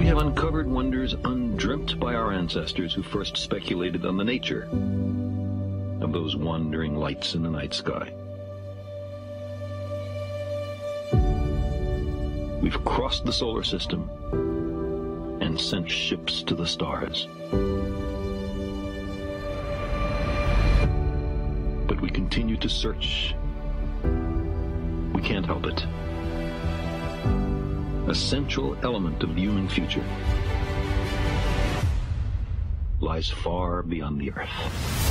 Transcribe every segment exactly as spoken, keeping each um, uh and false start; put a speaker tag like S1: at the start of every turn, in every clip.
S1: We have uncovered wonders undreamt by our ancestors who first speculated on the nature of those wandering lights in the night sky. We've crossed the solar system and sent ships to the stars. But we continue to search. We can't help it. A central element of the human future lies far beyond the Earth.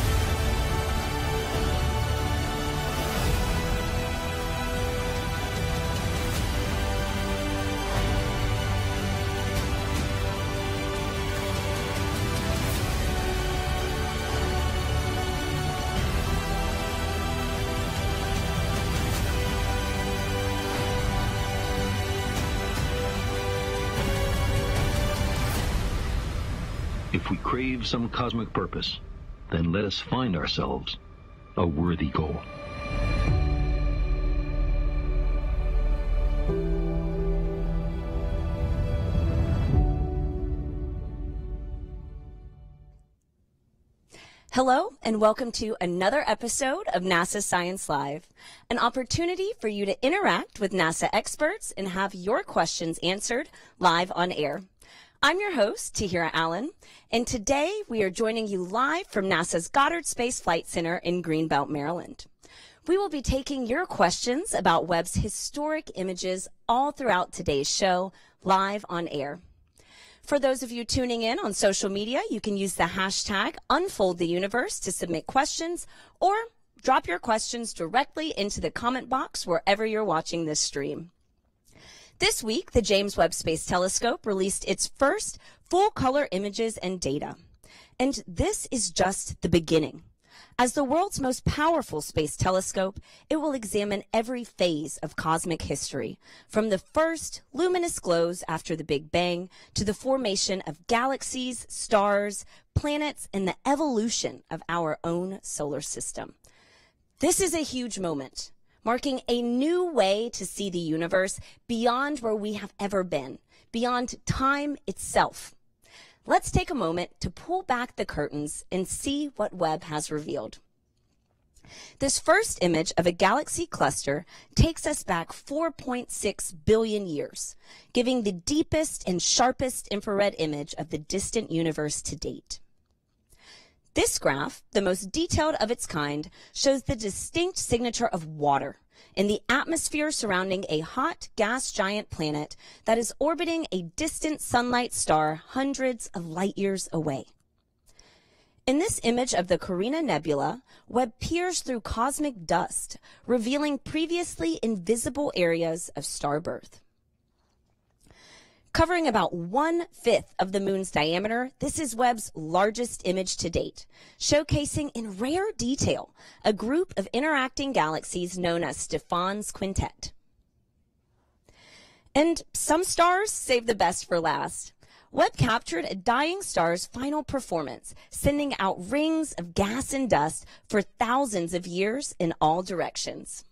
S1: If we crave some cosmic purpose, then let us find ourselves a worthy goal.
S2: Hello, and welcome to another episode of NASA Science Live, an opportunity for you to interact with NASA experts and have your questions answered live on air. I'm your host, Tahira Allen, and today we are joining you live from NASA's Goddard Space Flight Center in Greenbelt, Maryland. We will be taking your questions about Webb's historic images all throughout today's show, live on air. For those of you tuning in on social media, you can use the hashtag UnfoldTheUniverse to submit questions or drop your questions directly into the comment box wherever you're watching this stream. This week, the James Webb Space Telescope released its first full-color images and data. And this is just the beginning. As the world's most powerful space telescope, it will examine every phase of cosmic history, from the first luminous glows after the Big Bang to the formation of galaxies, stars, planets, and the evolution of our own solar system. This is a huge moment, marking a new way to see the universe beyond where we have ever been, beyond time itself. Let's take a moment to pull back the curtains and see what Webb has revealed. This first image of a galaxy cluster takes us back four point six billion years, giving the deepest and sharpest infrared image of the distant universe to date. This graph, the most detailed of its kind, shows the distinct signature of water in the atmosphere surrounding a hot gas giant planet that is orbiting a distant sunlight star hundreds of light years away. In this image of the Carina Nebula, Webb peers through cosmic dust, revealing previously invisible areas of star birth. Covering about one-fifth of the moon's diameter, this is Webb's largest image to date, showcasing in rare detail a group of interacting galaxies known as Stephan's Quintet. And some stars save the best for last. Webb captured a dying star's final performance, sending out rings of gas and dust for thousands of years in all directions.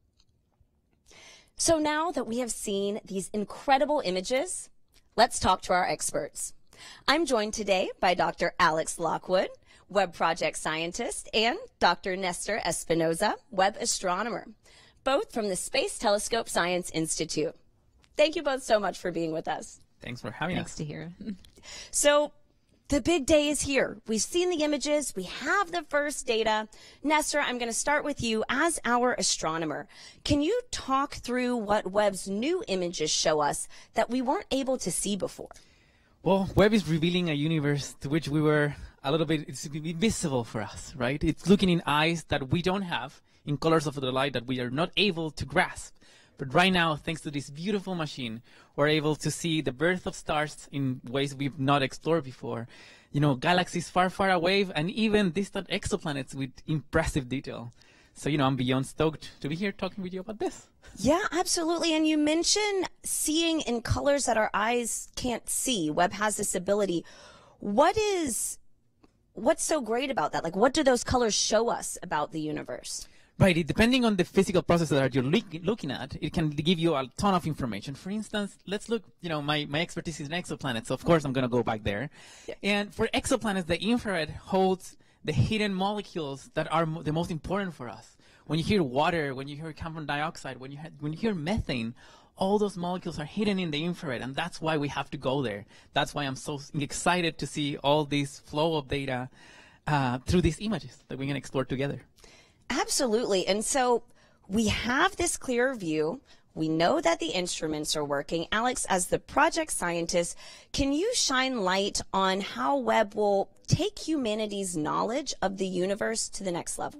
S2: So now that we have seen these incredible images, let's talk to our experts. I'm joined today by Doctor Alex Lockwood, Webb Project Scientist, and Doctor Nestor Espinoza, Webb Astronomer, both from the Space Telescope Science Institute. Thank you both so much for being with us.
S3: Thanks for having
S4: Thanks
S3: us.
S4: to hear.
S2: So the big day is here. We've seen the images. We have the first data. Nestor, I'm going to start with you as our astronomer. Can you talk through what Webb's new images show us that we weren't able to see before?
S3: Well, Webb is revealing a universe to which we were a little bit, it's invisible for us, right? It's looking in eyes that we don't have, in colors of the light that we are not able to grasp. But right now, thanks to this beautiful machine, we're able to see the birth of stars in ways we've not explored before. You know, galaxies far, far away, and even distant exoplanets with impressive detail. So, you know, I'm beyond stoked to be here talking with you about this.
S2: Yeah, absolutely. And you mentioned seeing in colors that our eyes can't see. Webb has this ability. What is, what's so great about that? Like, what do those colors show us about the universe?
S3: Right, it, depending on the physical process that you're look, looking at, it can give you a ton of information. For instance, let's look, you know, my, my expertise is in exoplanets, so of course I'm going to go back there. Yeah. And for exoplanets, the infrared holds the hidden molecules that are mo the most important for us. When you hear water, when you hear carbon dioxide, when you, when you hear methane, all those molecules are hidden in the infrared, and that's why we have to go there. That's why I'm so excited to see all this flow of data uh, through these images that we can explore together.
S2: Absolutely. And so we have this clear view. We know that the instruments are working. Alex, as the project scientist, can you shine light on how Webb will take humanity's knowledge of the universe to the next level?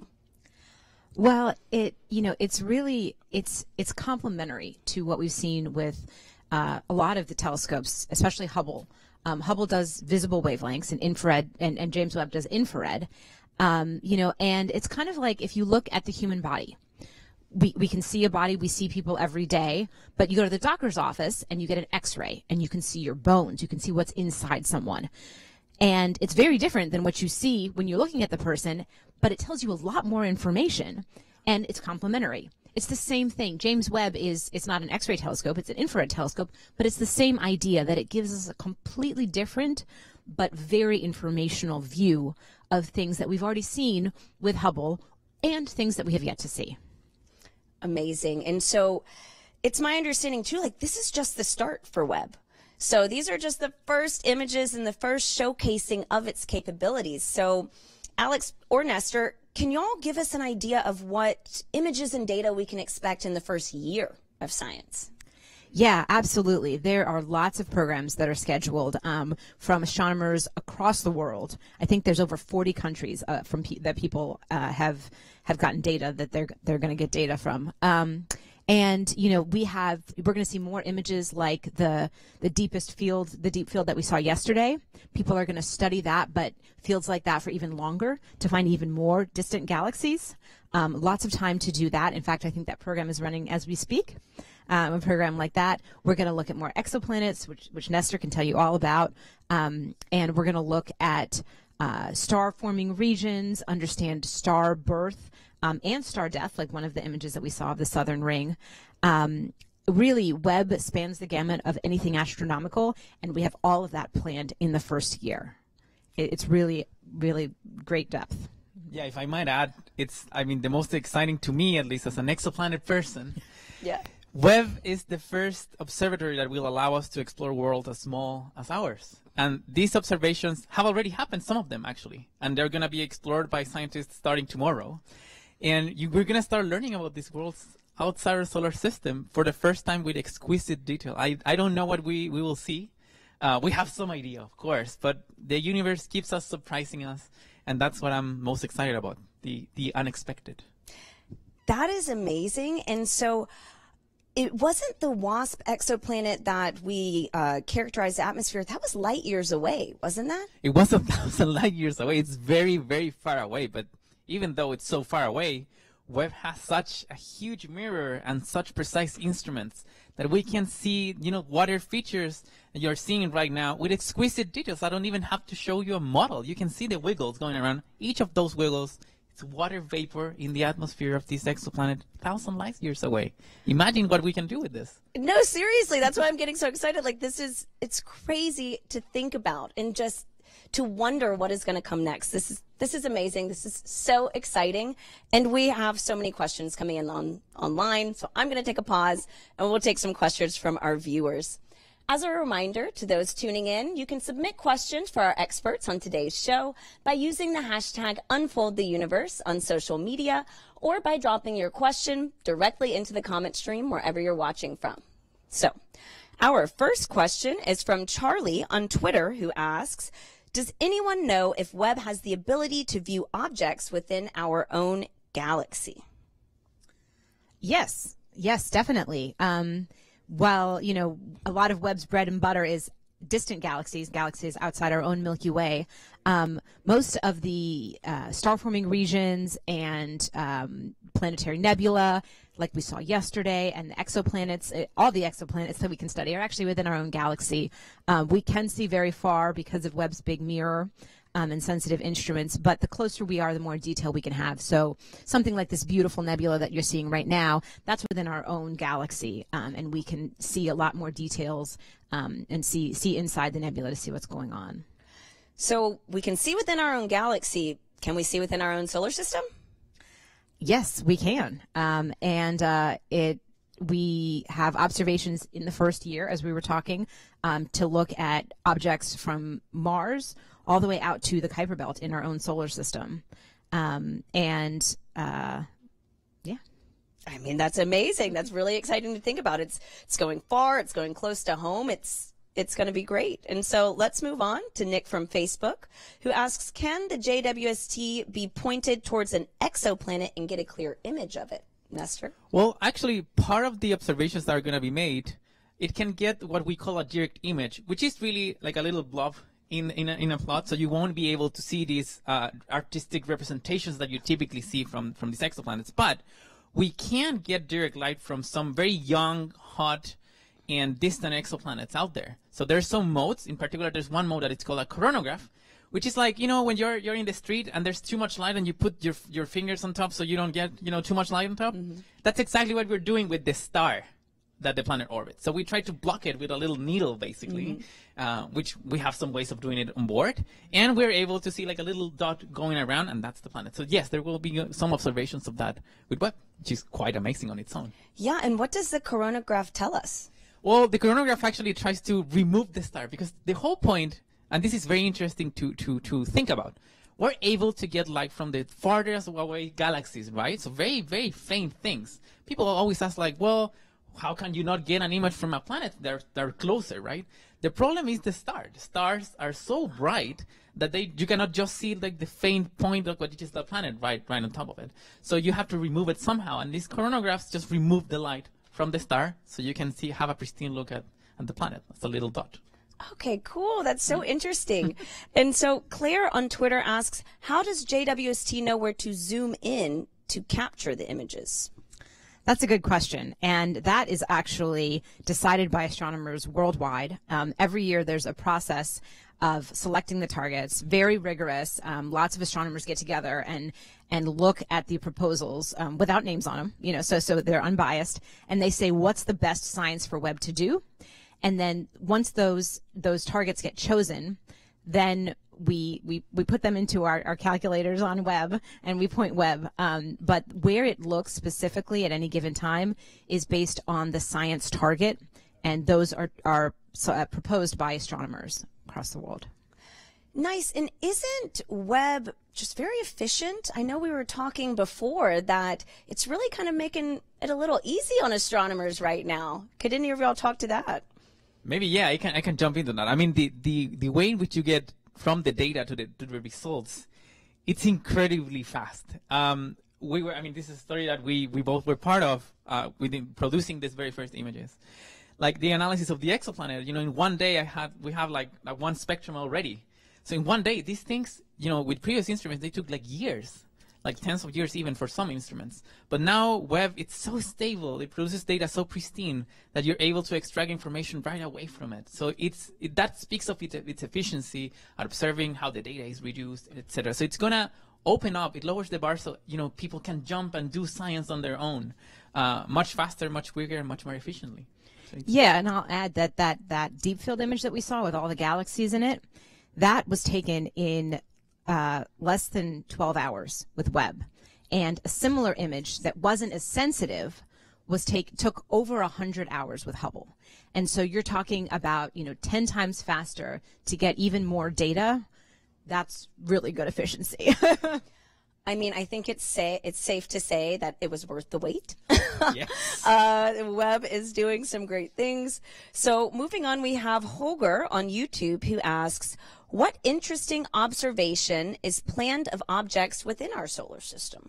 S4: Well, it, you know, it's really, it's, it's complementary to what we've seen with uh, a lot of the telescopes, especially Hubble. Um, Hubble does visible wavelengths and infrared, and, and James Webb does infrared. Um, you know, and it's kind of like if you look at the human body, we, we can see a body, we see people every day, but you go to the doctor's office and you get an x-ray and you can see your bones, you can see what's inside someone. And it's very different than what you see when you're looking at the person, but it tells you a lot more information, and it's complementary. It's the same thing. James Webb is, it's not an x-ray telescope, it's an infrared telescope, but it's the same idea that it gives us a completely different but very informational view of things that we've already seen with Hubble and things that we have yet to see.
S2: Amazing. And so it's my understanding too, like this is just the start for Webb. So these are just the first images and the first showcasing of its capabilities. So Alex or Nestor, can y'all give us an idea of what images and data we can expect in the first year of science?
S4: Yeah, absolutely. There are lots of programs that are scheduled um, from astronomers across the world. I think there's over forty countries uh, from pe that people uh, have have gotten data that they're they're going to get data from. Um, and you know, we have we're going to see more images like the the deepest field, the deep field that we saw yesterday. People are going to study that, but fields like that for even longer to find even more distant galaxies. Um, lots of time to do that. In fact, I think that program is running as we speak. Um, a program like that. We're going to look at more exoplanets, which, which Nestor can tell you all about, um, and we're going to look at uh, star-forming regions, understand star birth um, and star death, like one of the images that we saw of the Southern Ring. Um, really, Webb spans the gamut of anything astronomical, and we have all of that planned in the first year. It, it's really, really great depth.
S3: Yeah, if I might add, it's, I mean, the most exciting to me, at least as an exoplanet person.
S2: Yeah.
S3: Webb is the first observatory that will allow us to explore worlds as small as ours. And these observations have already happened, some of them actually, and they're going to be explored by scientists starting tomorrow. And you, we're going to start learning about these worlds outside our solar system for the first time with exquisite detail. I, I don't know what we, we will see. Uh, we have some idea, of course, but the universe keeps us surprising us, and that's what I'm most excited about, the, the unexpected.
S2: That is amazing. And so it wasn't the WASP exoplanet that we uh, characterized the atmosphere. That was light years away, wasn't that?
S3: It was a thousand light years away. It's very, very far away. But even though it's so far away, Webb has such a huge mirror and such precise instruments that we can see, you know, water features that you're seeing right now with exquisite details. I don't even have to show you a model. You can see the wiggles going around. Each of those wiggles, it's water vapor in the atmosphere of this exoplanet, thousand light years away. Imagine what we can do with this.
S2: No, seriously, that's why I'm getting so excited. Like, this is, it's crazy to think about and just to wonder what is going to come next. This is, this is amazing. This is so exciting. And we have so many questions coming in on online. So I'm going to take a pause and we'll take some questions from our viewers. As a reminder to those tuning in, you can submit questions for our experts on today's show by using the hashtag UnfoldTheUniverse on social media or by dropping your question directly into the comment stream wherever you're watching from. So, our first question is from Charlie on Twitter, who asks, does anyone know if Webb has the ability to view objects within our own galaxy?
S4: Yes, yes, definitely. Um, While, you know, a lot of Webb's bread and butter is distant galaxies, galaxies outside our own Milky Way, um, most of the uh, star-forming regions and um, planetary nebula, like we saw yesterday, and the exoplanets, all the exoplanets that we can study are actually within our own galaxy. Um, we can see very far because of Webb's big mirror. um, and sensitive instruments, but the closer we are, the more detail we can have. So something like this beautiful nebula that you're seeing right now, that's within our own galaxy, um, and we can see a lot more details um, and see see inside the nebula to see what's going on.
S2: So we can see within our own galaxy. Can we see within our own solar system?
S4: Yes, we can. Um, and uh, it we have observations in the first year, as we were talking, um, to look at objects from Mars all the way out to the Kuiper Belt in our own solar system. Um, and uh, yeah.
S2: I mean, that's amazing. That's really exciting to think about. It's it's going far. It's going close to home. It's it's going to be great. And so let's move on to Nick from Facebook, who asks, can the J W S T be pointed towards an exoplanet and get a clear image of it? Nestor?
S3: Well, actually, part of the observations that are going to be made, it can get what we call a direct image, which is really like a little blob in in a, in a plot, so you won't be able to see these uh, artistic representations that you typically see from, from these exoplanets. But we can get direct light from some very young, hot, and distant exoplanets out there. So there's some modes. In particular, there's one mode that it's called a coronagraph, which is like, you know, when you're you're in the street and there's too much light and you put your your fingers on top so you don't get, you know, too much light on top. Mm-hmm. That's exactly what we're doing with the star that the planet orbits. So we try to block it with a little needle, basically, mm-hmm. uh, which we have some ways of doing it on board. And we're able to see like a little dot going around, and that's the planet. So yes, there will be uh, some observations of that with Webb, which is quite amazing on its own.
S2: Yeah, and what does the coronagraph tell us?
S3: Well, the coronagraph actually tries to remove the star, because the whole point, and this is very interesting to, to, to think about, we're able to get light from the farthest away galaxies, right? So very, very faint things. People always ask like, well, how can you not get an image from a planet? They're, they're closer, right? The problem is the star. The stars are so bright that they you cannot just see like the faint point of what is the planet right, right on top of it. So you have to remove it somehow, and these coronagraphs just remove the light from the star, so you can see have a pristine look at, at the planet. That's a little dot.
S2: Okay, cool. That's so interesting. And so Claire on Twitter asks, how does J W S T know where to zoom in to capture the images?
S4: That's a good question, and that is actually decided by astronomers worldwide. Um, every year there's a process of selecting the targets, very rigorous. Um, lots of astronomers get together and and look at the proposals um, without names on them, you know, so so they're unbiased, and they say what's the best science for Webb to do, and then once those those targets get chosen, then we we we put them into our, our calculators on Webb, and we point Webb. Um, but where it looks specifically at any given time is based on the science target, and those are are uh, proposed by astronomers across the world.
S2: Nice. And isn't Webb just very efficient? I know we were talking before that it's really kind of making it a little easy on astronomers right now. Could any of y'all talk to that?
S3: Maybe, yeah, I can I can jump into that. I mean, the, the, the way in which you get from the data to the, to the results, it's incredibly fast. Um, we were, I mean, this is a story that we, we both were part of uh, within producing these very first images. Like the analysis of the exoplanet, you know, in one day I had, we have like, like one spectrum already. So in one day, these things, you know, with previous instruments, they took like years, like tens of years even for some instruments. But now Webb, it's so stable, it produces data so pristine that you're able to extract information right away from it. So it's it, that speaks of it, its efficiency at observing how the data is reduced, et cetera. So it's gonna open up, it lowers the bar so, you know, people can jump and do science on their own uh, much faster, much quicker, and much more efficiently. So
S4: yeah, and I'll add that, that that deep field image that we saw with all the galaxies in it, that was taken in uh, less than twelve hours with Webb. And a similar image that wasn't as sensitive was take took over one hundred hours with Hubble. And so you're talking about, you know, ten times faster to get even more data. That's really good efficiency.
S2: I mean, I think it's say it's safe to say that it was worth the wait.
S3: Yes.
S2: uh, Webb is doing some great things. So moving on, we have Holger on YouTube who asks, what interesting observation is planned of objects within our solar system?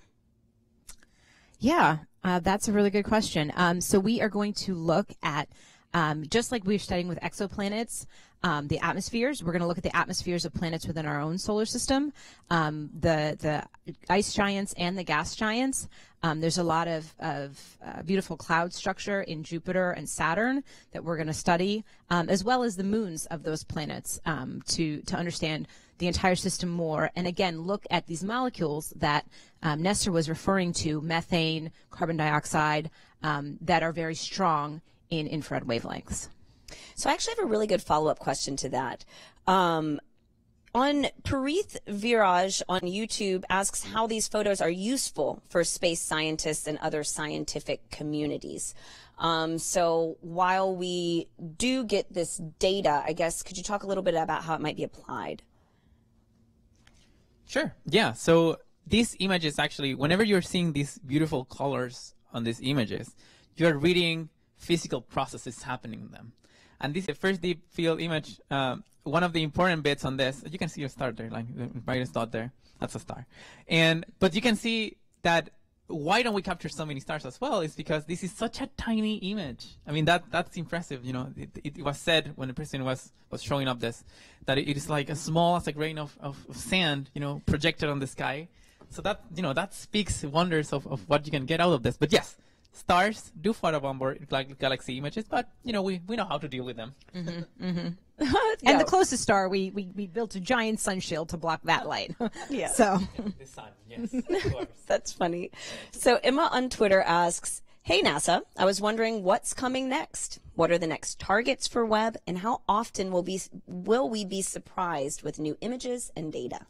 S4: Yeah, uh, that's a really good question. Um, so we are going to look at, um, just like we're studying with exoplanets, um, the atmospheres. We're going to look at the atmospheres of planets within our own solar system, um, the the ice giants and the gas giants. Um, there's a lot of, of uh, beautiful cloud structure in Jupiter and Saturn that we're going to study, um, as well as the moons of those planets um, to to understand the entire system more, and again, look at these molecules that um, Nestor was referring to, methane, carbon dioxide, um, that are very strong in infrared wavelengths.
S2: So I actually have a really good follow-up question to that. Um, on Parith Viraj on YouTube asks how these photos are useful for space scientists and other scientific communities. Um, so while we do get this data, I guess, could you talk a little bit about how it might be applied?
S3: Sure. Yeah. So these images actually, whenever you're seeing these beautiful colors on these images, you're reading physical processes happening in them. And this is the first deep field image. Uh, one of the important bits on this, you can see a star there, like the brightest dot there. That's a star. And but you can see that why don't we capture so many stars as well is because this is such a tiny image. I mean, that that's impressive. You know, it, it, it was said when the president was was showing up this that it, it is like as small as a grain of, of, of sand, you know, projected on the sky. So that, you know, that speaks wonders of, of what you can get out of this. But yes, stars do photobomb like galaxy images, but you know, we, we know how to deal with them.
S4: Mm-hmm, mm-hmm. Yeah. And the closest star, we, we, we built a giant sun shield to block that light.
S2: Yeah.
S4: So
S3: Yeah, the sun, yes, of course.
S2: That's funny. So Emma on Twitter asks, hey NASA, I was wondering what's coming next. What are the next targets for Webb, and how often will be will we be surprised with new images and data?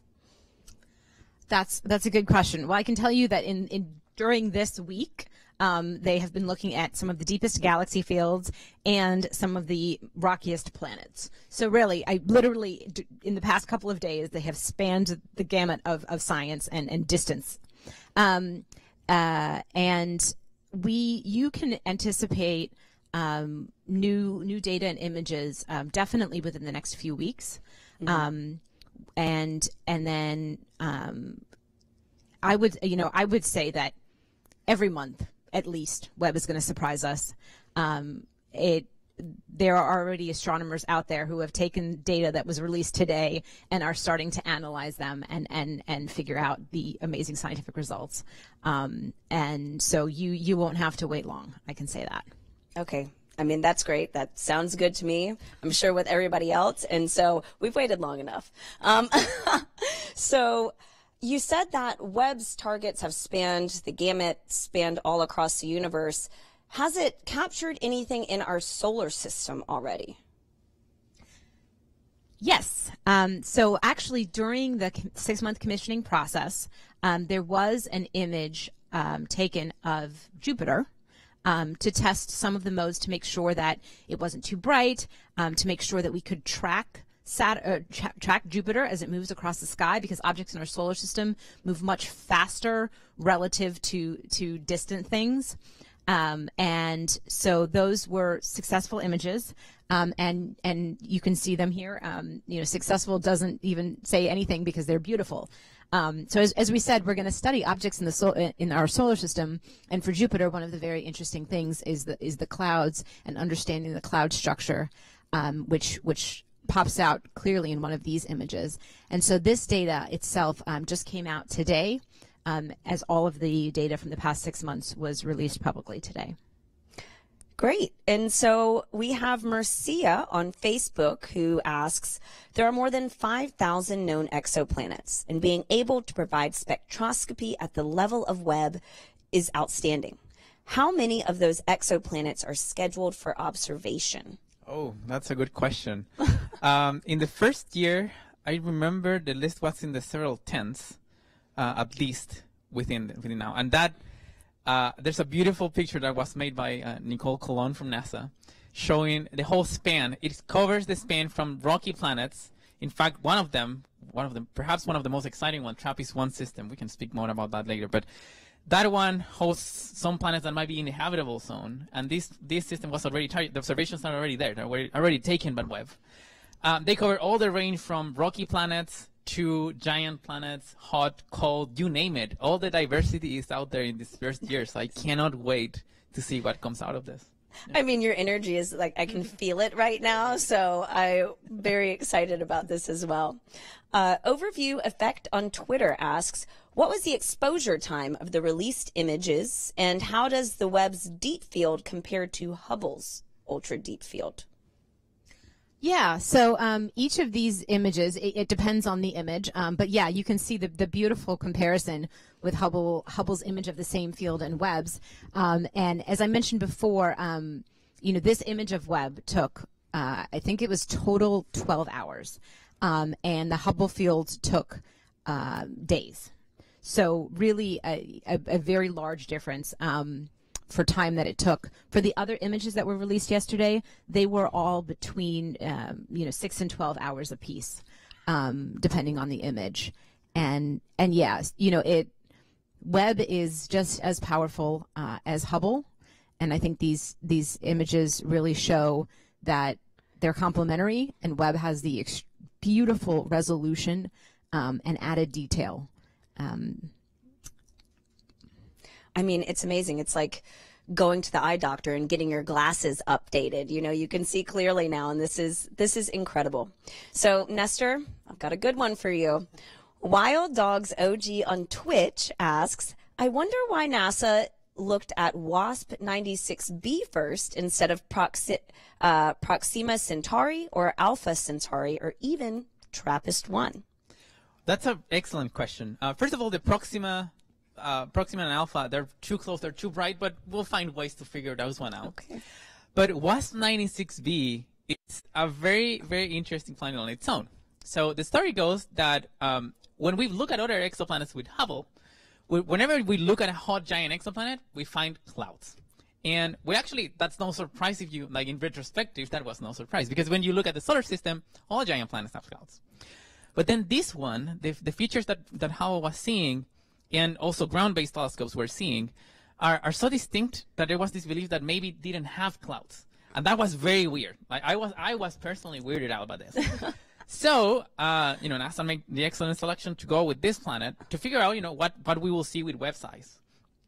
S4: That's that's a good question. Well, I can tell you that in, in during this week, um, they have been looking at some of the deepest galaxy fields and some of the rockiest planets. So really, I literally, in the past couple of days, they have spanned the gamut of, of science and, and distance. Um, uh, and we, you can anticipate um, new new data and images um, definitely within the next few weeks. Mm-hmm. Um, and and then um, I would, you know, I would say that every month at least Webb is going to surprise us. Um, it there are already astronomers out there who have taken data that was released today and are starting to analyze them and and and figure out the amazing scientific results. Um, and so you you won't have to wait long. I can say that.
S2: Okay. I mean, that's great. That sounds good to me. I'm sure with everybody else. And so we've waited long enough. Um, so you said that Webb's targets have spanned the gamut, spanned all across the universe. Has it captured anything in our solar system already?
S4: Yes. Um, so actually, during the six-month commissioning process, um, there was an image um, taken of Jupiter. Um, to test some of the modes to make sure that it wasn't too bright, um, to make sure that we could track Sat uh, tra track Jupiter as it moves across the sky, because objects in our solar system move much faster relative to to distant things. Um, and so those were successful images, um, and and you can see them here. Um, you know, successful doesn't even say anything because they're beautiful. Um, so as, as we said, we're going to study objects in the sol in our solar system, and for Jupiter, one of the very interesting things is the is the clouds and understanding the cloud structure, um, which which pops out clearly in one of these images. And so this data itself um, just came out today, um, as all of the data from the past six months was released publicly today.
S2: Great. And so we have Mercia on Facebook who asks, there are more than five thousand known exoplanets, and being able to provide spectroscopy at the level of Webb is outstanding. How many of those exoplanets are scheduled for observation?
S3: Oh, that's a good question. um, in the first year, I remember the list was in the several tens, uh, at least within, within now. And that Uh, there's a beautiful picture that was made by uh, Nicole Colon from NASA showing the whole span. It covers the span from rocky planets. In fact, one of them, one of them, perhaps one of the most exciting ones, TRAPPIST one system. We can speak more about that later. But that one hosts some planets that might be in the habitable zone. And this, this system was already, the observations are already there. They're already, already taken by Webb. Um, they cover all the range from rocky planets to giant planets, hot, cold, you name it. All the diversity is out there in this first year, so I cannot wait to see what comes out of this.
S2: I mean, your energy is like, I can feel it right now, so I'm very excited about this as well. Uh, Overview Effect on Twitter asks, what was the exposure time of the released images, and how does the Webb's deep field compare to Hubble's ultra deep field?
S4: Yeah, so um, each of these images, it, it depends on the image, um, but yeah, you can see the, the beautiful comparison with Hubble Hubble's image of the same field and Webb's. Um, and as I mentioned before, um, you know, this image of Webb took, uh, I think it was total twelve hours, um, and the Hubble field took uh, days. So really a, a, a very large difference. Um, for time that it took. For the other images that were released yesterday, they were all between um, you know six and twelve hours apiece, um, depending on the image. And and yeah, you know it. Webb is just as powerful uh, as Hubble, and I think these these images really show that they're complementary. And Webb has the ex- beautiful resolution um, and added detail. Um,
S2: I mean, it's amazing. It's like going to the eye doctor and getting your glasses updated. You know, you can see clearly now, and this is this is incredible. So, Nestor, I've got a good one for you. Wild Dogs O G on Twitch asks, I wonder why NASA looked at WASP ninety-six b first instead of Proxi- uh, Proxima Centauri or Alpha Centauri or even TRAPPIST one.
S3: That's an excellent question. Uh, first of all, the Proxima Uh, Proxima and Alpha, they're too close, they're too bright, but we'll find ways to figure those one out.
S2: Okay.
S3: But WASP ninety-six b is a very, very interesting planet on its own. So the story goes that um, when we look at other exoplanets with Hubble, we, whenever we look at a hot giant exoplanet, we find clouds. And we actually, that's no surprise if you, like in retrospective, that was no surprise. Because when you look at the solar system, all giant planets have clouds. But then this one, the, the features that, that Hubble was seeing, and also ground-based telescopes we're seeing, are, are so distinct that there was this belief that maybe didn't have clouds. And that was very weird. Like I was I was personally weirded out by this. So, uh, you know, NASA made the excellent selection to go with this planet to figure out, you know, what, what we will see with Webb size.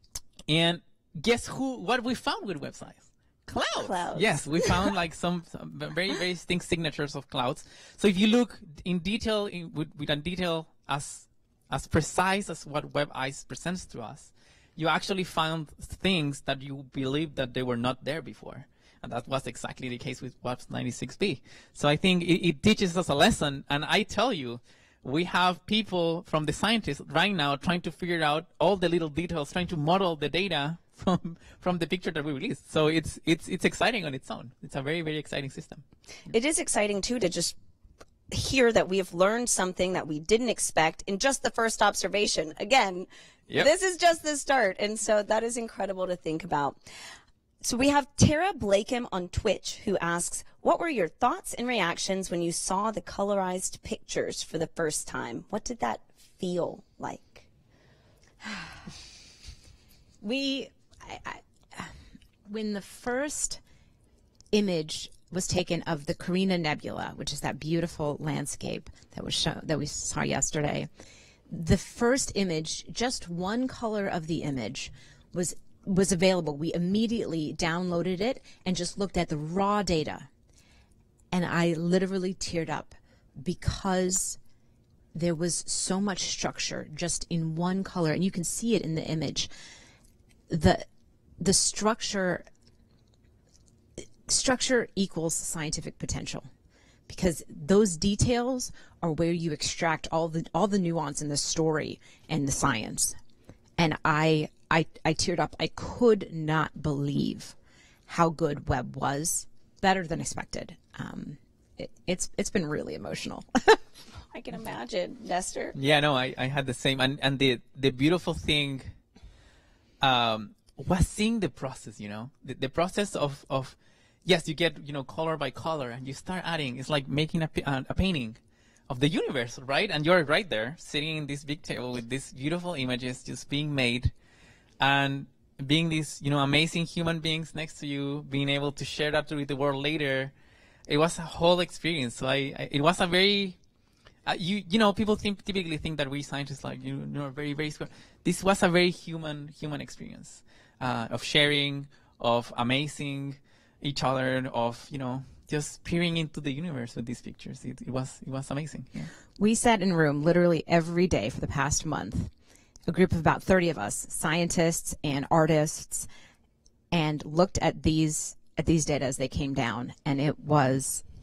S3: And guess who, what we found with Webb size? Clouds.
S2: Clouds.
S3: Yes, we found like some, some very, very distinct signatures of clouds. So if you look in detail, in, with, with a detail as as precise as what Webb Ice presents to us, you actually found things that you believed that they were not there before. And that was exactly the case with WASP ninety-six b. So I think it, it teaches us a lesson. And I tell you, we have people from the scientists right now trying to figure out all the little details, trying to model the data from from the picture that we released. So it's it's it's exciting on its own. It's a very, very exciting system.
S2: It is exciting, too, to just hear that we have learned something that we didn't expect in just the first observation. Again, yep. This is just the start. And so that is incredible to think about. So we have Tara Blakem on Twitch who asks, what were your thoughts and reactions when you saw the colorized pictures for the first time? What did that feel like?
S4: we, I, I, when the first image was taken of the Carina Nebula, which is that beautiful landscape that was shown, that we saw yesterday. The first image, just one color of the image, was was available. We immediately downloaded it and just looked at the raw data, and I literally teared up because there was so much structure just in one color, and you can see it in the image. The the structure. Structure equals scientific potential, because those details are where you extract all the all the nuance in the story and the science. And I I I teared up. I could not believe how good Webb was. Better than expected. Um, it, it's it's been really emotional.
S2: I can imagine, Nestor.
S3: Yeah, no, I, I had the same. And and the the beautiful thing um, was seeing the process. You know, the, the process of of yes, you get, you know, color by color, and you start adding. It's like making a, uh, a painting of the universe, right? And you're right there, sitting in this big table with these beautiful images just being made, and being these, you know, amazing human beings next to you, being able to share that with the world later. It was a whole experience. So I, I it was a very, uh, you you know, people think, typically think that we scientists, like, you know, are very, very square. This was a very human, human experience uh, of sharing, of amazing each other, of, you know, just peering into the universe with these pictures. It, it was it was amazing. Yeah.
S4: We sat in a room literally every day for the past month, a group of about thirty of us, scientists and artists, and looked at these at these data as they came down, and it was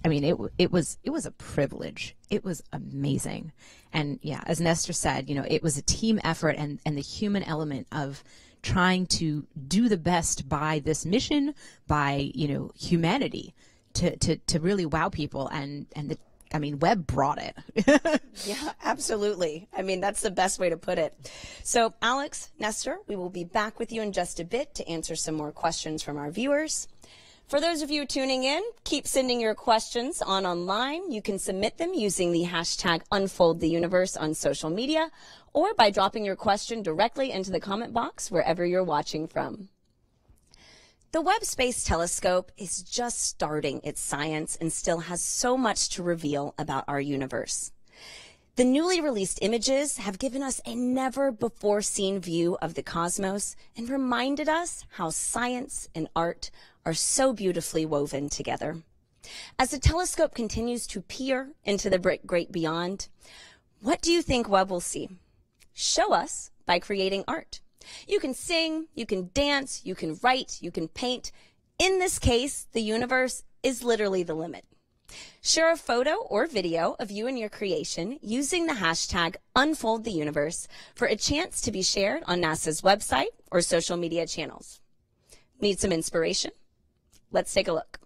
S4: I mean, it it was it was a privilege. It was amazing, and yeah, as Nestor said, you know, it was a team effort, and and the human element of trying to do the best by this mission, by you know humanity, to to to really wow people, and and the I mean, Webb brought it.
S2: Yeah, absolutely. I mean, that's the best way to put it. So, Alex, Nestor, we will be back with you in just a bit to answer some more questions from our viewers. For those of you tuning in, keep sending your questions on online. You can submit them using the hashtag UnfoldTheUniverse on social media or by dropping your question directly into the comment box wherever you're watching from. The Webb Space Telescope is just starting its science and still has so much to reveal about our universe. The newly released images have given us a never-before-seen view of the cosmos and reminded us how science and art are so beautifully woven together. As the telescope continues to peer into the great beyond, what do you think Webb will see? Show us by creating art. You can sing, you can dance, you can write, you can paint. In this case, the universe is literally the limit. Share a photo or video of you and your creation using the hashtag UnfoldTheUniverse for a chance to be shared on NASA's website or social media channels. Need some inspiration? Let's take a look.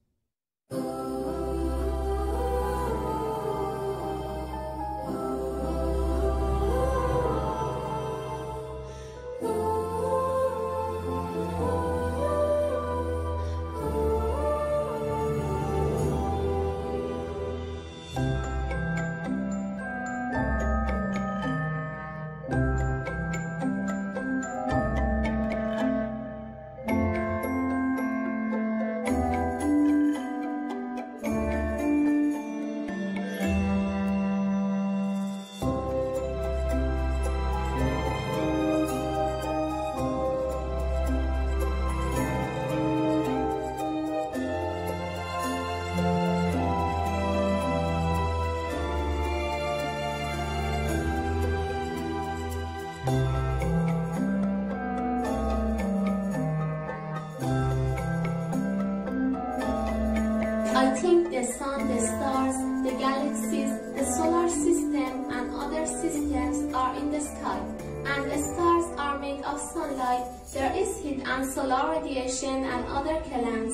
S5: I think the sun, the stars, the galaxies, the solar system and other systems are in the sky, and the stars are made of sunlight. There is heat and solar radiation and other columns.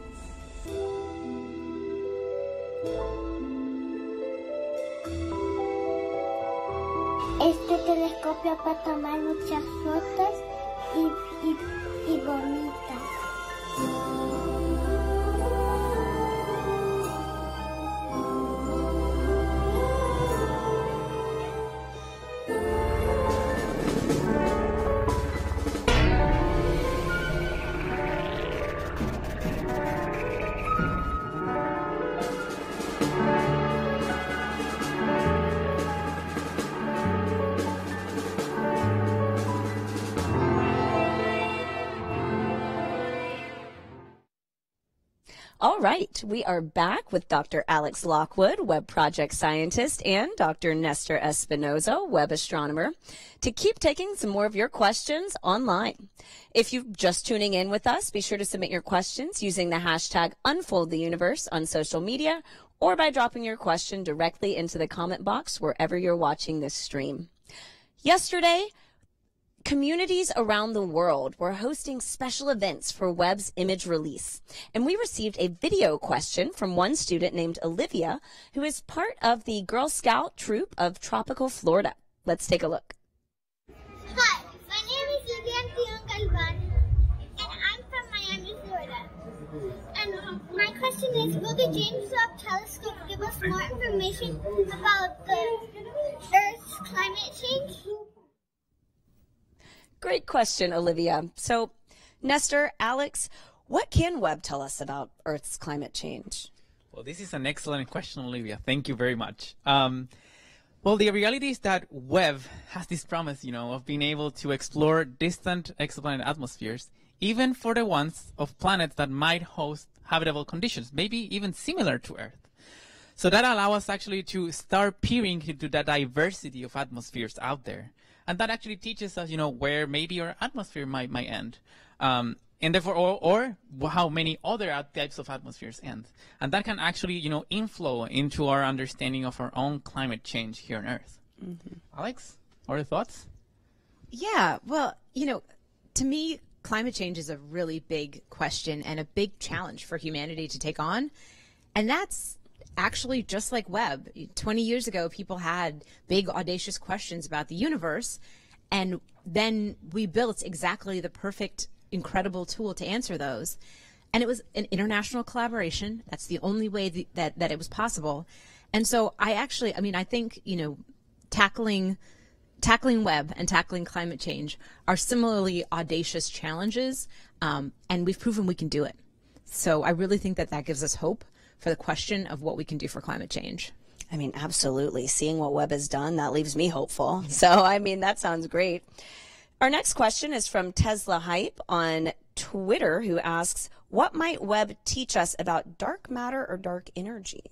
S6: Este telescopio puede tomar muchas fotos y, y, y bonitas.
S2: All right, we are back with Doctor Alex Lockwood, Webb Project Scientist, and Doctor Nestor Espinoza, Webb Astronomer, to keep taking some more of your questions online. If you're just tuning in with us, be sure to submit your questions using the hashtag UnfoldTheUniverse on social media or by dropping your question directly into the comment box wherever you're watching this stream. Yesterday, communities around the world were hosting special events for Webb's image release, and we received a video question from one student named Olivia, who is part of the Girl Scout troop of Tropical Florida. Let's take a look.
S6: Hi, my name is Olivia Tion Galvan, and I'm from Miami, Florida. And my question is, will the James Webb Telescope give us more information about the Earth's climate change?
S2: Great question, Olivia. So, Nestor, Alex, what can Webb tell us about Earth's climate change?
S3: Well, this is an excellent question, Olivia. Thank you very much. Um, well, the reality is that Webb has this promise, you know, of being able to explore distant exoplanet atmospheres, even for the ones of planets that might host habitable conditions, maybe even similar to Earth. So that allows us actually to start peering into the diversity of atmospheres out there. And that actually teaches us, you know, where maybe our atmosphere might, might end. Um, and therefore, or, or how many other types of atmospheres end. And that can actually, you know, inflow into our understanding of our own climate change here on Earth. Mm-hmm. Alex, other thoughts?
S4: Yeah, well, you know, to me, climate change is a really big question and a big challenge for humanity to take on. And that's actually just like Webb. twenty years ago, people had big, audacious questions about the universe. And then we built exactly the perfect, incredible tool to answer those. And it was an international collaboration. That's the only way th- that, that it was possible. And so I actually, I mean, I think, you know, tackling tackling Webb and tackling climate change are similarly audacious challenges, um, and we've proven we can do it. So I really think that that gives us hope for the question of what we can do for climate change.
S2: I mean, absolutely. Seeing what Webb has done, that leaves me hopeful. Yeah. So, I mean, that sounds great. Our next question is from Tesla Hype on Twitter, who asks, what might Webb teach us about dark matter or dark energy?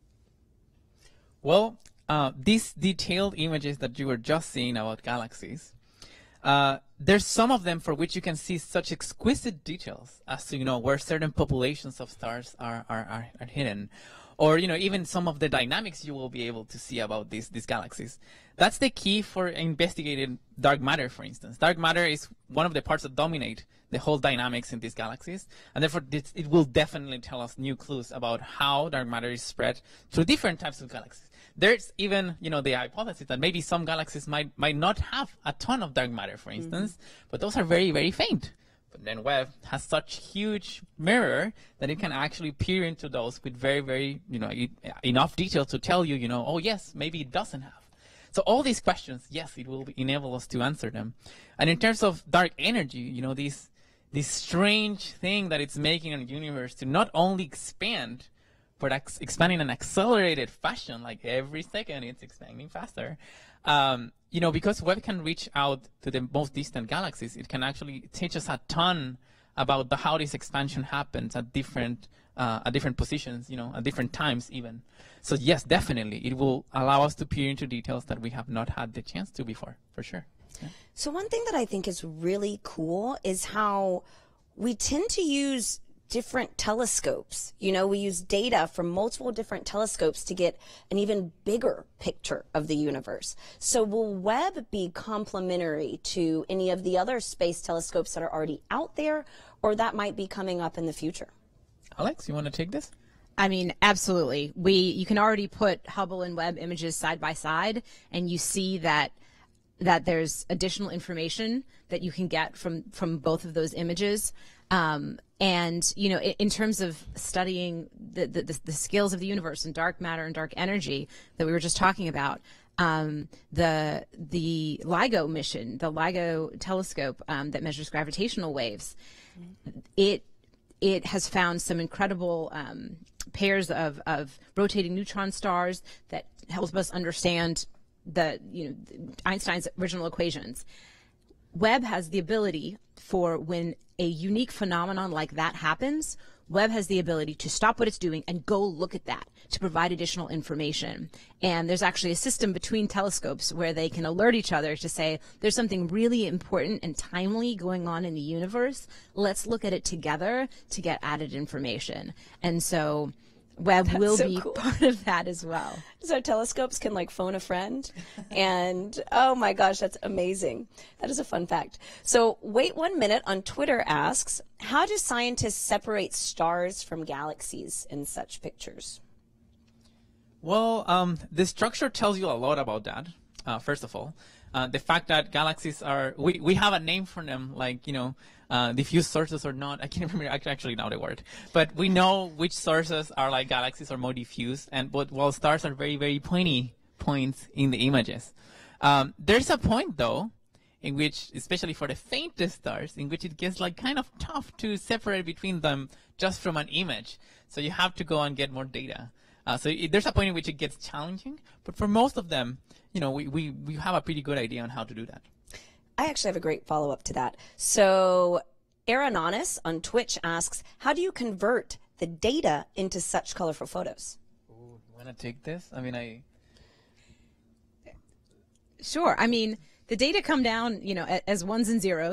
S3: Well, uh, these detailed images that you were just seeing about galaxies, uh, there's some of them for which you can see such exquisite details as to, you know, where certain populations of stars are, are, are, are hidden. Or, you know, even some of the dynamics you will be able to see about these, these galaxies. That's the key for investigating dark matter, for instance. Dark matter is one of the parts that dominate the whole dynamics in these galaxies. And therefore, this, it will definitely tell us new clues about how dark matter is spread through different types of galaxies. There's even, you know, the hypothesis that maybe some galaxies might, might not have a ton of dark matter, for instance, mm-hmm. but those are very, very faint. But then Webb has such huge mirror that it can actually peer into those with very, very, you know, e- enough detail to tell you, you know, oh, yes, maybe it doesn't have. So all these questions, yes, it will enable us to answer them. And in terms of dark energy, you know, this, this strange thing that it's making in the universe to not only expand, but ex- expand in an accelerated fashion, like every second it's expanding faster. Um, you know, because Webb can reach out to the most distant galaxies, it can actually teach us a ton about the, how this expansion happens at different uh, at different positions, you know, at different times even. So yes, definitely, it will allow us to peer into details that we have not had the chance to before, for sure. Yeah.
S2: So one thing that I think is really cool is how we tend to use different telescopes. You know, we use data from multiple different telescopes to get an even bigger picture of the universe. So will Webb be complementary to any of the other space telescopes that are already out there, or that might be coming up in the future?
S3: Alex, you want to take this?
S4: I mean, absolutely. We you can already put Hubble and Webb images side by side, and you see that that there's additional information that you can get from from both of those images. Um, and, you know, in, in terms of studying the, the, the skills of the universe and dark matter and dark energy that we were just talking about, um, the the LIGO mission, the LIGO telescope um, that measures gravitational waves, it it has found some incredible um, pairs of, of rotating neutron stars that helps us understand the, you know, Einstein's original equations. Webb has the ability for when a unique phenomenon like that happens, Webb has the ability to stop what it's doing and go look at that to provide additional information. And there's actually a system between telescopes where they can alert each other to say, there's something really important and timely going on in the universe. Let's look at it together to get added information. And so Webb
S2: That's
S4: will
S2: so
S4: be
S2: cool.
S4: part of that as well.
S2: So telescopes can like phone a friend, and oh my gosh, that's amazing. That is a fun fact. So Wait One Minute on Twitter asks, how do scientists separate stars from galaxies in such pictures?
S3: Well, um, the structure tells you a lot about that, uh, first of all. Uh, the fact that galaxies are, we, we have a name for them, like, you know, uh, diffuse sources or not. I can't remember actually now the word. But we know which sources are like galaxies or more diffuse, and but while stars are very, very pointy points in the images. Um, there's a point, though, in which, especially for the faintest stars, in which it gets like kind of tough to separate between them just from an image. So you have to go and get more data. Uh, so it, there's a point in which it gets challenging, but for most of them, you know, we, we, we have a pretty good idea on how to do that.
S2: I actually have a great follow-up to that. So Aerononis on Twitch asks, how do you convert the data into such colorful photos?
S3: Ooh, want to take this? I mean, I...
S4: Sure. I mean, the data come down, you know, as ones and zeros.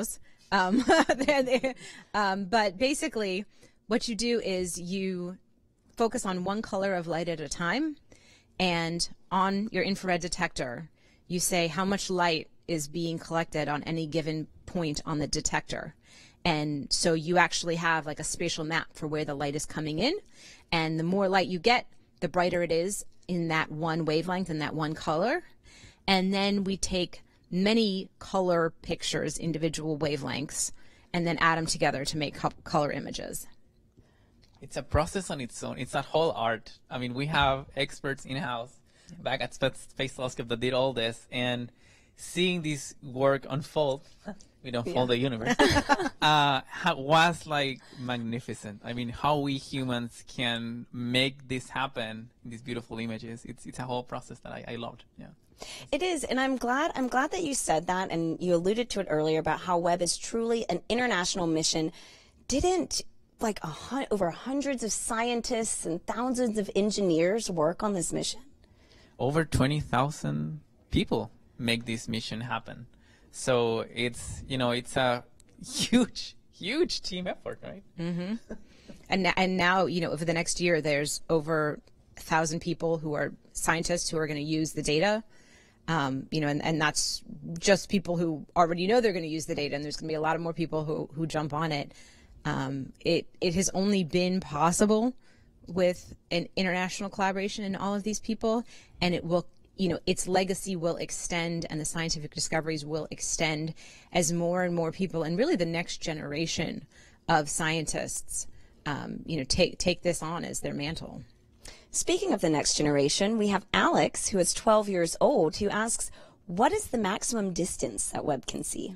S4: Um, um, but basically, what you do is you focus on one color of light at a time, and on your infrared detector, you say how much light is being collected on any given point on the detector. And so you actually have like a spatial map for where the light is coming in. And the more light you get, the brighter it is in that one wavelength and that one color. And then we take many color pictures, individual wavelengths, and then add them together to make co- color images.
S3: It's a process on its own. It's a whole art. I mean, we have experts in-house back at Space Telescope that did all this, and seeing this work unfold, we don't
S2: Yeah.
S3: fold the universe, uh, ha- was like magnificent. I mean, how we humans can make this happen, these beautiful images. It's it's a whole process that I, I loved. Yeah.
S2: It is, and I'm glad I'm glad that you said that, and you alluded to it earlier about how Webb is truly an international mission. Didn't like a hun- over hundreds of scientists and thousands of engineers work on this mission?
S3: Over twenty thousand people make this mission happen. So it's, you know, it's a huge, huge team effort, right?
S4: Mm-hmm. And, and now, you know, over the next year, there's over a thousand people who are scientists who are going to use the data. Um, you know, and, and that's just people who already know they're going to use the data, and there's going to be a lot of more people who, who jump on it. Um, it. It has only been possible with an international collaboration in all of these people, and it will, you know, its legacy will extend, and the scientific discoveries will extend as more and more people, and really the next generation of scientists, um, you know, take take this on as their mantle.
S2: Speaking of the next generation, we have Alex, who is twelve years old, who asks, what is the maximum distance that Webb can see?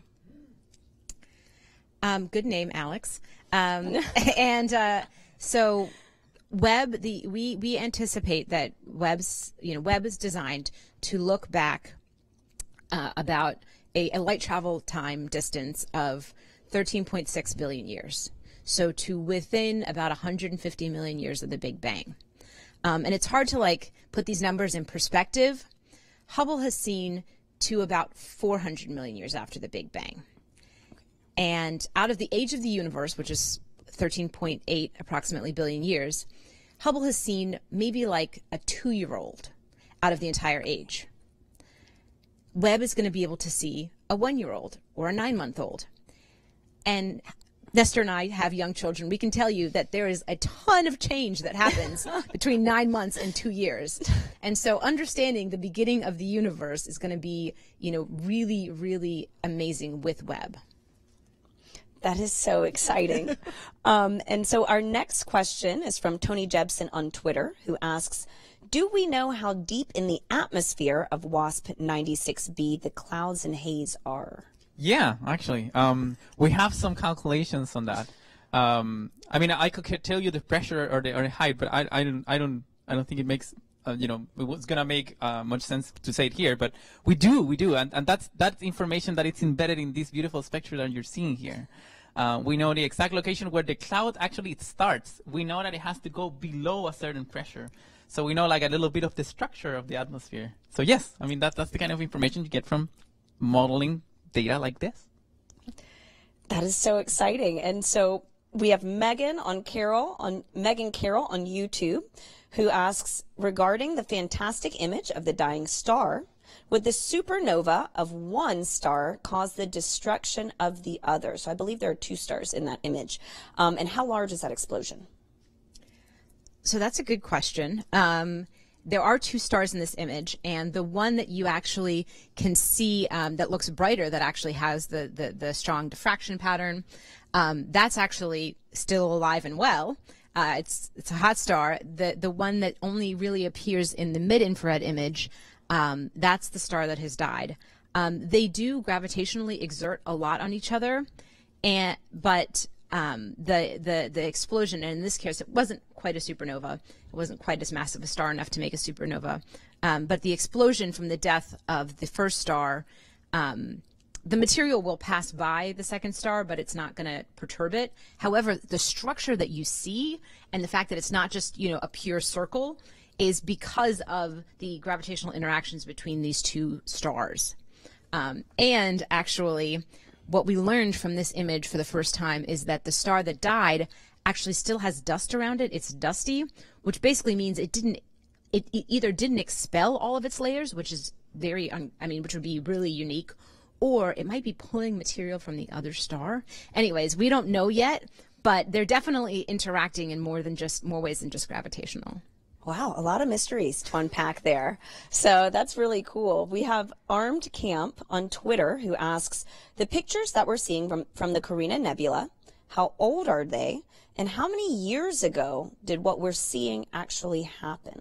S4: Um, good name, Alex. Um, and uh, so Webb, the we we anticipate that Webb's, you know, Webb is designed to look back uh, about a, a light travel time distance of thirteen point six billion years. So to within about one hundred fifty million years of the Big Bang. Um, and it's hard to like put these numbers in perspective. Hubble has seen to about four hundred million years after the Big Bang. And out of the age of the universe, which is thirteen point eight approximately billion years, Hubble has seen maybe like a two-year-old out of the entire age. Webb is going to be able to see a one-year-old or a nine-month-old. And Nestor and I have young children. We can tell you that there is a ton of change that happens between nine months and two years. And so understanding the beginning of the universe is going to be, you know, really, really amazing with Webb.
S2: That is so exciting. um, and so our next question is from Tony Jebsen on Twitter, who asks, do we know how deep in the atmosphere of WASP ninety-six b the clouds and haze are?
S3: Yeah, actually, um, we have some calculations on that. Um, I mean, I could tell you the pressure or the, or the height, but I, I don't, I don't, I don't think it makes, uh, you know, it's gonna make uh, much sense to say it here. But we do, we do, and, and that's that's information that it's embedded in this beautiful spectrum that you're seeing here. Uh, we know the exact location where the cloud actually it starts. We know that it has to go below a certain pressure. So we know like a little bit of the structure of the atmosphere. So yes, I mean, that, that's the kind of information you get from modeling data like this.
S2: That is so exciting. And so we have Megan on Carol on Megan Carroll on YouTube, who asks, regarding the fantastic image of the dying star, would the supernova of one star cause the destruction of the other? So I believe there are two stars in that image. Um, and how large is that explosion?
S4: So that's a good question. Um, there are two stars in this image, and the one that you actually can see um, that looks brighter, that actually has the, the, the strong diffraction pattern, um, that's actually still alive and well. Uh, it's, it's a hot star. The, the one that only really appears in the mid-infrared image, Um, that's the star that has died. Um, they do gravitationally exert a lot on each other, and but um, the the the explosion, and in this case, it wasn't quite a supernova. It wasn't quite as massive a star enough to make a supernova. Um, but the explosion from the death of the first star, um, the material will pass by the second star, but it's not going to perturb it. However, the structure that you see, and the fact that it's not just, you know, a pure circle, is because of the gravitational interactions between these two stars. Um, and actually, what we learned from this image for the first time is that the star that died actually still has dust around it. It's dusty, which basically means it didn't, it, it either didn't expel all of its layers, which is very, un, I mean, which would be really unique, or it might be pulling material from the other star. Anyways, we don't know yet, but they're definitely interacting in more than just, more ways than just gravitational.
S2: Wow, a lot of mysteries to unpack there. So that's really cool. We have Armed Camp on Twitter who asks, the pictures that we're seeing from, from the Carina Nebula, how old are they? And how many years ago did what we're seeing actually happen?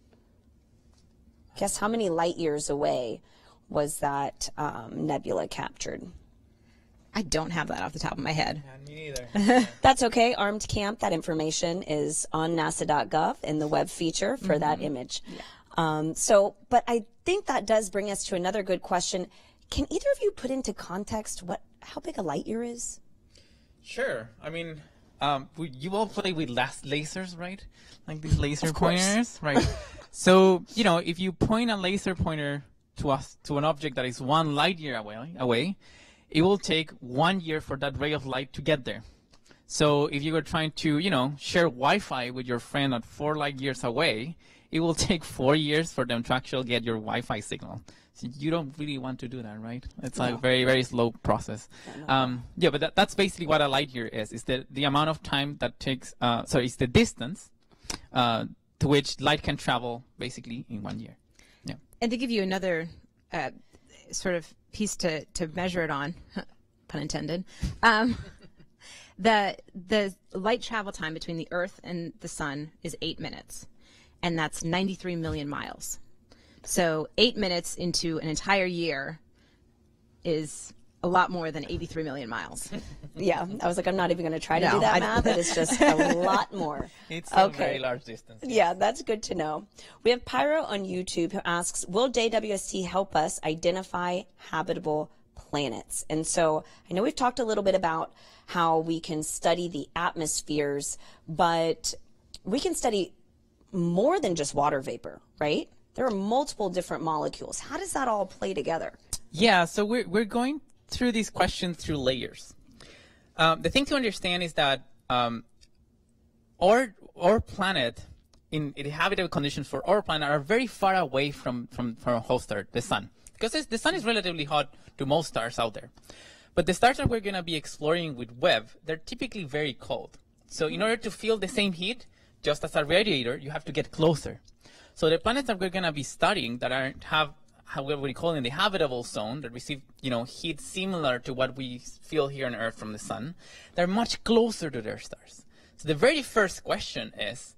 S2: Guess how many light years away was that um, nebula captured?
S4: I don't have that off the top of my head.
S3: Yeah, me neither.
S2: That's okay. Armed Camp, that information is on nasa dot gov in the web feature for mm-hmm. that image. Yeah. Um, so, but I think that does bring us to another good question. Can either of you put into context what how big a light year is?
S3: Sure. I mean, um, we, you all play with las lasers, right? Like these laser pointers, right? So, you know, if you point a laser pointer to us to an object that is one light year away, away, it will take one year for that ray of light to get there. So if you were trying to, you know, share Wi-Fi with your friend at four light years away, it will take four years for them to actually get your Wi-Fi signal. So you don't really want to do that, right? It's no. a very, very slow process. Yeah, no. um, yeah but that, that's basically what a light year is. It's the, the amount of time that takes, uh, sorry, it's the distance uh, to which light can travel basically in one year. Yeah.
S4: And to give you another uh, sort of piece to, to measure it on, pun intended, um, the, the light travel time between the Earth and the Sun is eight minutes, and that's ninety-three million miles. So eight minutes into an entire year is a lot more than eighty-three million miles.
S2: Yeah, I was like, I'm not even going to try to
S4: no,
S2: do that
S4: I,
S2: math. It is just a lot more.
S3: It's okay. A very large distance.
S2: Yes. Yeah, that's good to know. We have Pyro on YouTube who asks, will J W S T help us identify habitable planets? And so I know we've talked a little bit about how we can study the atmospheres, but we can study more than just water vapor, right? There are multiple different molecules. How does that all play together?
S3: Yeah, so we're, we're going through these questions through layers. Um, the thing to understand is that um, our, our planet, in, in habitable conditions for our planet, are very far away from, from, from our host star, the sun. Because the sun is relatively hot to most stars out there. But the stars that we're going to be exploring with Webb, they're typically very cold. So in order to feel the same heat, just as a radiator, you have to get closer. So the planets that we're going to be studying that are, have what we call in the habitable zone, that receive, you know, heat similar to what we feel here on Earth from the sun, they're much closer to their stars. So the very first question is,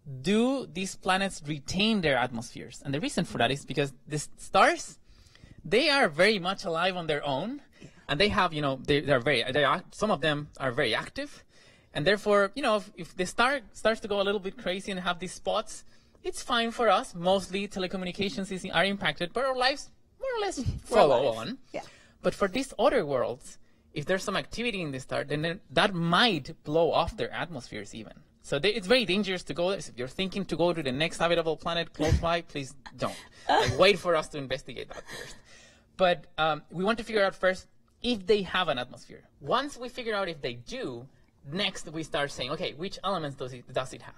S3: do these planets retain their atmospheres? And the reason for that is because the stars, they are very much alive on their own, and they have, you know, they, they're very, they are, some of them are very active, and therefore, you know, if, if the star starts to go a little bit crazy and have these spots, it's fine for us. Mostly telecommunications is, are impacted, but our lives more or less follow on.
S2: Yeah.
S3: But for these other worlds, if there's some activity in the star, then that might blow off their atmospheres even. So they, it's very dangerous to go there. So if you're thinking to go to the next habitable planet close by, please don't. Like, wait for us to investigate that first. But um, we want to figure out first if they have an atmosphere. Once we figure out if they do, next we start saying, okay, which elements does it, does it have?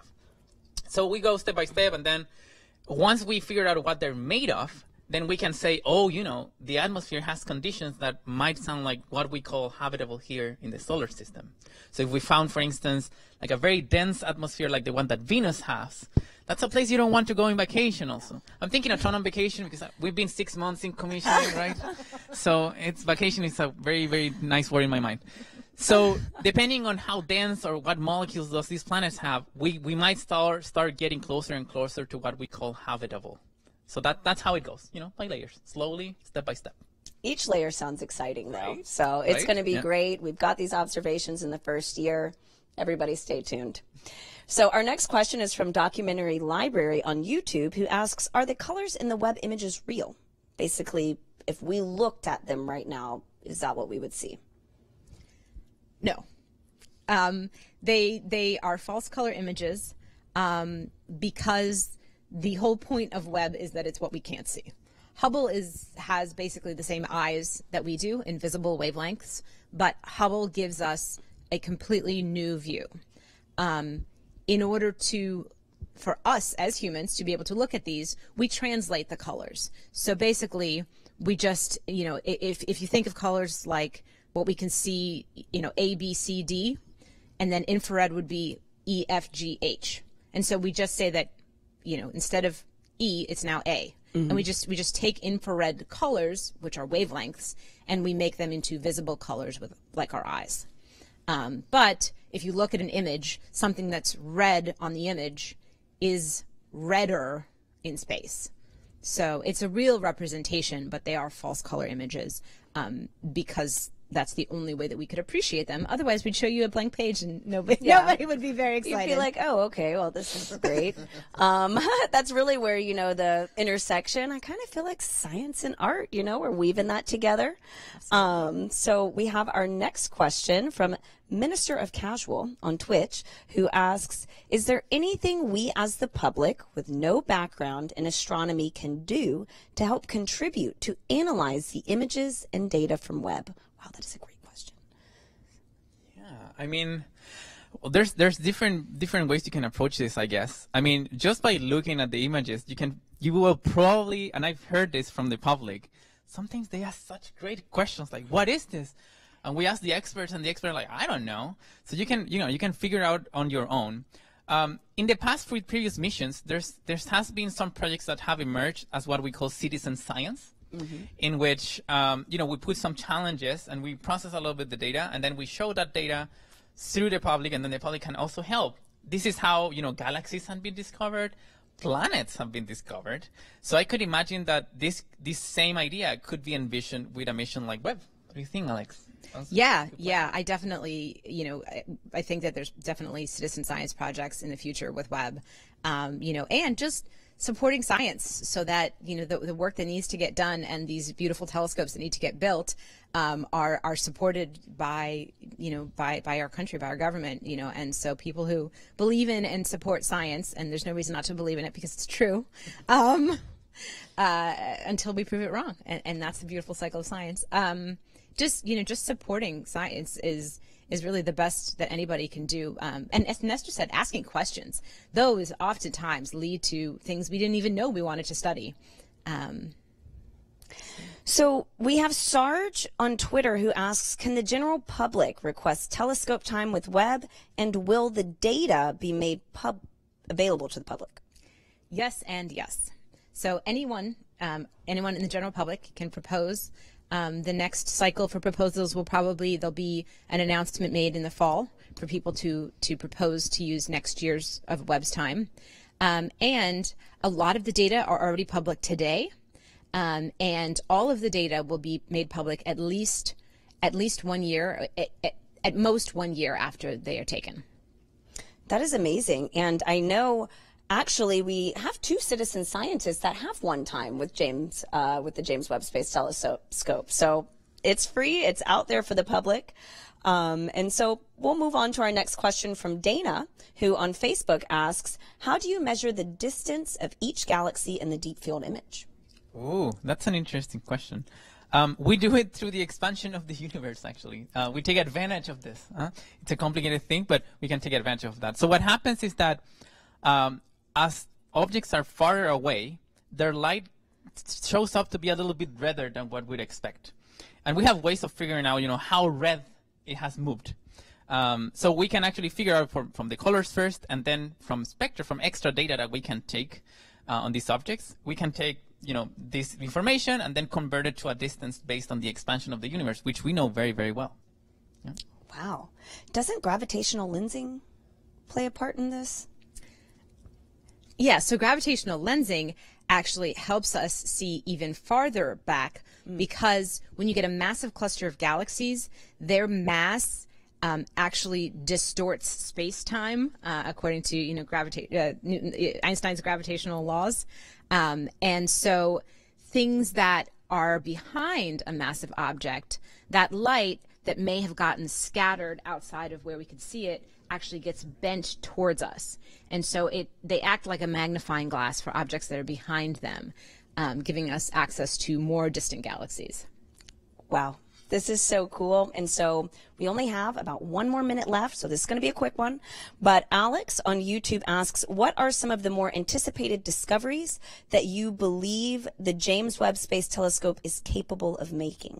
S3: So we go step by step, and then once we figure out what they're made of, then we can say, oh, you know, the atmosphere has conditions that might sound like what we call habitable here in the solar system. So if we found, for instance, like a very dense atmosphere like the one that Venus has, that's a place you don't want to go on vacation also. I'm thinking a ton on vacation because we've been six months in commissioning, right? So it's vacation is a very, very nice word in my mind. So depending on how dense or what molecules those these planets have, we, we might start start getting closer and closer to what we call habitable. So that that's how it goes, you know, by layers, slowly, step by step.
S2: Each layer sounds exciting, though.
S3: Right.
S2: So it's
S3: Right?
S2: going to be
S3: Yeah.
S2: great. We've got these observations in the first year. Everybody stay tuned. So our next question is from Documentary Library on YouTube, who asks, are the colors in the Webb images real? Basically, if we looked at them right now, is that what we would see?
S4: No. Um, they they are false color images um, because the whole point of Webb is that it's what we can't see. Hubble is has basically the same eyes that we do in visible wavelengths, but Hubble gives us a completely new view. Um, in order to, for us as humans to be able to look at these, we translate the colors. So basically, we just, you know, if if you think of colors like what we can see, you know, A, B, C, D, and then infrared would be E, F, G, H. And so we just say that, you know, instead of E, it's now A. Mm-hmm. And we just we just take infrared colors, which are wavelengths, and we make them into visible colors with like our eyes. Um, but if you look at an image, something that's red on the image is redder in space. So it's a real representation, but they are false color images um, because that's the only way that we could appreciate them. Otherwise, we'd show you a blank page and nobody, yeah. nobody would be very excited.
S2: You'd be like, oh, okay, well, this is great. um, that's really where, you know, the intersection, I kind of feel like science and art, you know, we're weaving that together. Um, so we have our next question from Minister of Casual on Twitch, who asks, is there anything we as the public with no background in astronomy can do to help contribute to analyze the images and data from Webb? Wow, that is a great question.
S3: Yeah, I mean, well, there's there's different different ways you can approach this, I guess. I mean, just by looking at the images, you can you will probably, and I've heard this from the public, sometimes they ask such great questions like, what is this? And we ask the experts, and the experts are like, I don't know. So you can, you know, you can figure out on your own. Um, in the past, for previous missions, there's there has been some projects that have emerged as what we call citizen science, mm-hmm. in which um, you know, we put some challenges and we process a little bit the data, and then we show that data through the public, and then the public can also help. This is how, you know, galaxies have been discovered, planets have been discovered. So I could imagine that this this same idea could be envisioned with a mission like Webb. What do you think, Alex?
S4: Yeah, yeah, I definitely, you know, I, I think that there's definitely citizen science projects in the future with Webb, um, you know, and just supporting science so that, you know, the, the work that needs to get done and these beautiful telescopes that need to get built um, are are supported by, you know, by, by our country, by our government, you know, and so people who believe in and support science, and there's no reason not to believe in it because it's true, um, uh, until we prove it wrong, and, and that's the beautiful cycle of science. Um, Just, you know, just supporting science is is really the best that anybody can do. Um, and as Nestor said, asking questions, those oftentimes lead to things we didn't even know we wanted to study. Um,
S2: so we have Sarge on Twitter who asks, can the general public request telescope time with Webb, and will the data be made pub available to the public?
S4: Yes and yes. So anyone, um, anyone in the general public can propose. Um, the next cycle for proposals will probably, there'll be an announcement made in the fall for people to, to propose to use next year's of Webb's time. Um, and a lot of the data are already public today. Um, and all of the data will be made public at least, at least one year, at, at, at most one year after they are taken.
S2: That is amazing. And I know actually, we have two citizen scientists that have one time with James, uh, with the James Webb Space Telescope. So it's free, it's out there for the public. Um, and so we'll move on to our next question from Dana, who on Facebook asks, how do you measure the distance of each galaxy in the deep field image?
S3: Oh, that's an interesting question. Um, we do it through the expansion of the universe, actually. Uh, we take advantage of this. Huh? It's a complicated thing, but we can take advantage of that. So what happens is that um, as objects are farther away, their light shows up to be a little bit redder than what we'd expect. And we have ways of figuring out, you know, how red it has moved. Um, so we can actually figure out from, from the colors first, and then from spectra, from extra data that we can take uh, on these objects, we can take, you know, this information and then convert it to a distance based on the expansion of the universe, which we know very, very well. Yeah.
S2: Wow. Doesn't gravitational lensing play a part in this?
S4: Yeah, so gravitational lensing actually helps us see even farther back mm. because when you get a massive cluster of galaxies, their mass um, actually distorts space-time uh, according to, you know, gravita- uh, Newton, Einstein's gravitational laws. Um, and so things that are behind a massive object, that light that may have gotten scattered outside of where we could see it actually gets bent towards us. And so it they act like a magnifying glass for objects that are behind them. um, giving us access to more distant galaxies.
S2: Wow. This is so cool. And so we only have about one more minute left, so this is going to be a quick one. But Alex on YouTube asks, what are some of the more anticipated discoveries that you believe the James Webb Space Telescope is capable of making?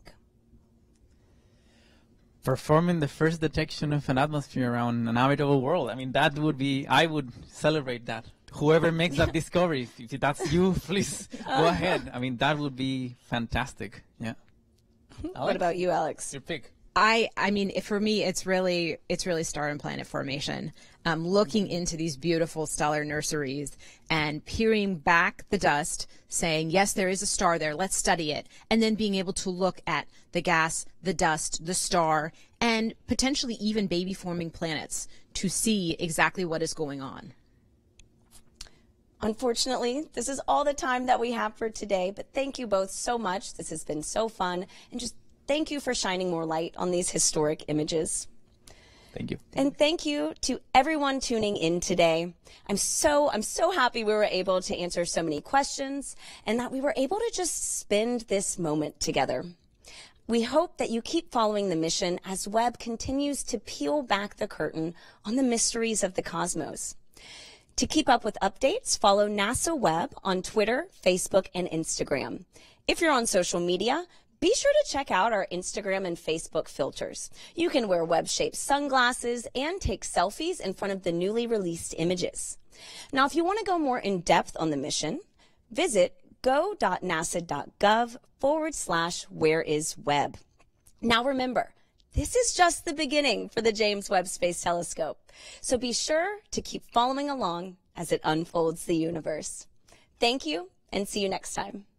S3: Performing the first detection of an atmosphere around an habitable world. I mean, that would be, I would celebrate that. Whoever makes that discovery, if that's you, please go ahead. I mean, that would be fantastic. Yeah.
S2: Alex? What about you, Alex?
S3: Your pick.
S4: I, I mean, if for me, it's really, it's really star and planet formation. Um, looking into these beautiful stellar nurseries and peering back the dust, saying, yes, there is a star there, let's study it. And then being able to look at the gas, the dust, the star, and potentially even baby forming planets to see exactly what is going on.
S2: Unfortunately, this is all the time that we have for today, but thank you both so much. This has been so fun, and just thank you for shining more light on these historic images.
S3: Thank you.
S2: And thank you to everyone tuning in today. I'm so, I'm so happy we were able to answer so many questions and that we were able to just spend this moment together. We hope that you keep following the mission as Webb continues to peel back the curtain on the mysteries of the cosmos. To keep up with updates, follow NASA Webb on Twitter, Facebook, and Instagram. If you're on social media, be sure to check out our Instagram and Facebook filters. You can wear Webb-shaped sunglasses and take selfies in front of the newly released images. Now, if you want to go more in depth on the mission, visit go.nasa.gov forward slash where is Webb. Now remember, this is just the beginning for the James Webb Space Telescope, so be sure to keep following along as it unfolds the universe. Thank you, and see you next time.